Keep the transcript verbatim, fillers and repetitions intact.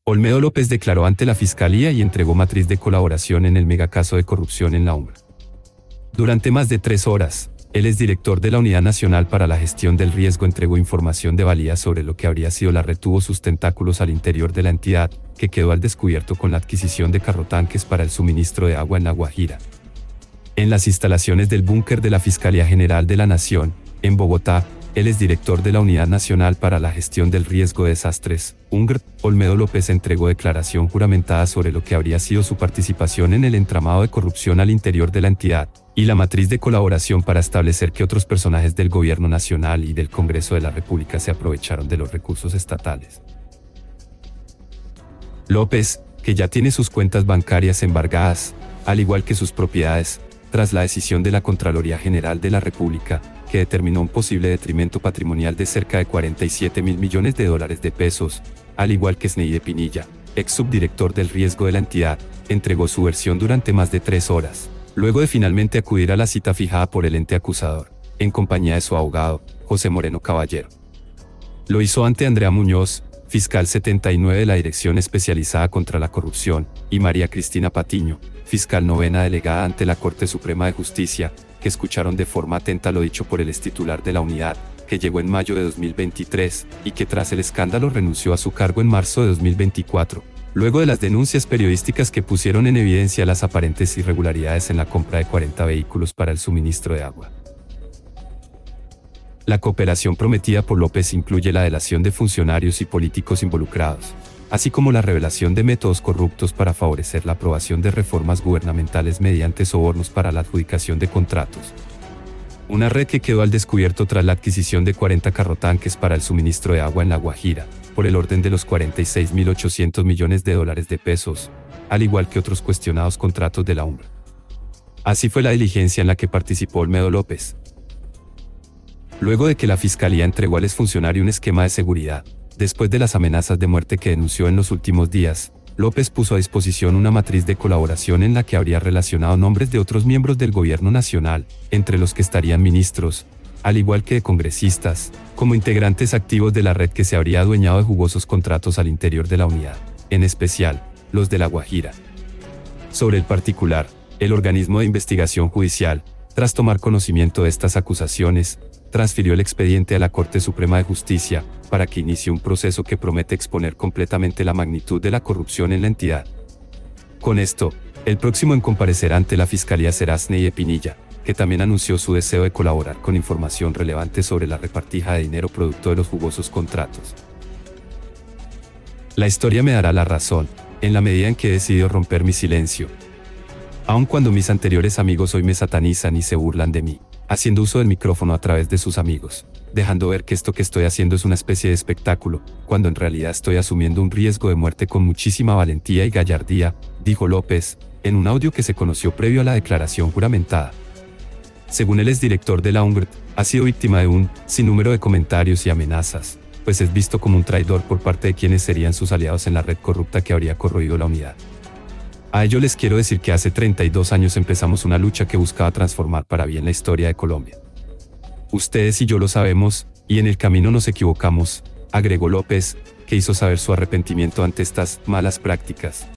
Olmedo López declaró ante la Fiscalía y entregó matriz de colaboración en el megacaso de corrupción en la U M R. Durante más de tres horas, el exdirector de la Unidad Nacional para la Gestión del Riesgo entregó información de valía sobre lo que habría sido la red tuvo sus tentáculos al interior de la entidad, que quedó al descubierto con la adquisición de carrotanques para el suministro de agua en La Guajira. En las instalaciones del búnker de la Fiscalía General de la Nación, en Bogotá, el exdirector de la Unidad Nacional para la Gestión del Riesgo de Desastres, U N G R, Olmedo López entregó declaración juramentada sobre lo que habría sido su participación en el entramado de corrupción al interior de la entidad, y la matriz de colaboración para establecer que otros personajes del Gobierno Nacional y del Congreso de la República se aprovecharon de los recursos estatales. López, que ya tiene sus cuentas bancarias embargadas, al igual que sus propiedades, tras la decisión de la Contraloría General de la República, que determinó un posible detrimento patrimonial de cerca de cuarenta y siete mil millones de dólares de pesos, al igual que Sneide Pinilla, ex subdirector del riesgo de la entidad, entregó su versión durante más de tres horas, luego de finalmente acudir a la cita fijada por el ente acusador, en compañía de su abogado, José Moreno Caballero. Lo hizo ante Andrea Muñoz, fiscal setenta y nueve de la Dirección Especializada contra la Corrupción, y María Cristina Patiño, fiscal novena delegada ante la Corte Suprema de Justicia, que escucharon de forma atenta lo dicho por el extitular de la unidad, que llegó en mayo de dos mil veintitrés, y que tras el escándalo renunció a su cargo en marzo de dos mil veinticuatro, luego de las denuncias periodísticas que pusieron en evidencia las aparentes irregularidades en la compra de cuarenta vehículos para el suministro de agua. La cooperación prometida por López incluye la delación de funcionarios y políticos involucrados, así como la revelación de métodos corruptos para favorecer la aprobación de reformas gubernamentales mediante sobornos para la adjudicación de contratos. Una red que quedó al descubierto tras la adquisición de cuarenta carrotanques para el suministro de agua en La Guajira, por el orden de los cuarenta y seis mil ochocientos millones de dólares de pesos, al igual que otros cuestionados contratos de la U M R. Así fue la diligencia en la que participó Olmedo López. Luego de que la Fiscalía entregó al exfuncionario un esquema de seguridad, después de las amenazas de muerte que denunció en los últimos días, López puso a disposición una matriz de colaboración en la que habría relacionado nombres de otros miembros del Gobierno Nacional, entre los que estarían ministros, al igual que de congresistas, como integrantes activos de la red que se habría adueñado de jugosos contratos al interior de la unidad, en especial, los de La Guajira. Sobre el particular, el organismo de investigación judicial, tras tomar conocimiento de estas acusaciones, transfirió el expediente a la Corte Suprema de Justicia, para que inicie un proceso que promete exponer completamente la magnitud de la corrupción en la entidad. Con esto, el próximo en comparecer ante la Fiscalía será Sneide Pinilla, que también anunció su deseo de colaborar con información relevante sobre la repartija de dinero producto de los jugosos contratos. La historia me dará la razón, en la medida en que he decidido romper mi silencio. Aun cuando mis anteriores amigos hoy me satanizan y se burlan de mí, haciendo uso del micrófono a través de sus amigos, dejando ver que esto que estoy haciendo es una especie de espectáculo, cuando en realidad estoy asumiendo un riesgo de muerte con muchísima valentía y gallardía, dijo López, en un audio que se conoció previo a la declaración juramentada. Según el exdirector de la U N G R, ha sido víctima de un sinnúmero de comentarios y amenazas, pues es visto como un traidor por parte de quienes serían sus aliados en la red corrupta que habría corroído la unidad. A ello les quiero decir que hace treinta y dos años empezamos una lucha que buscaba transformar para bien la historia de Colombia. Ustedes y yo lo sabemos, y en el camino nos equivocamos, agregó López, que hizo saber su arrepentimiento ante estas malas prácticas.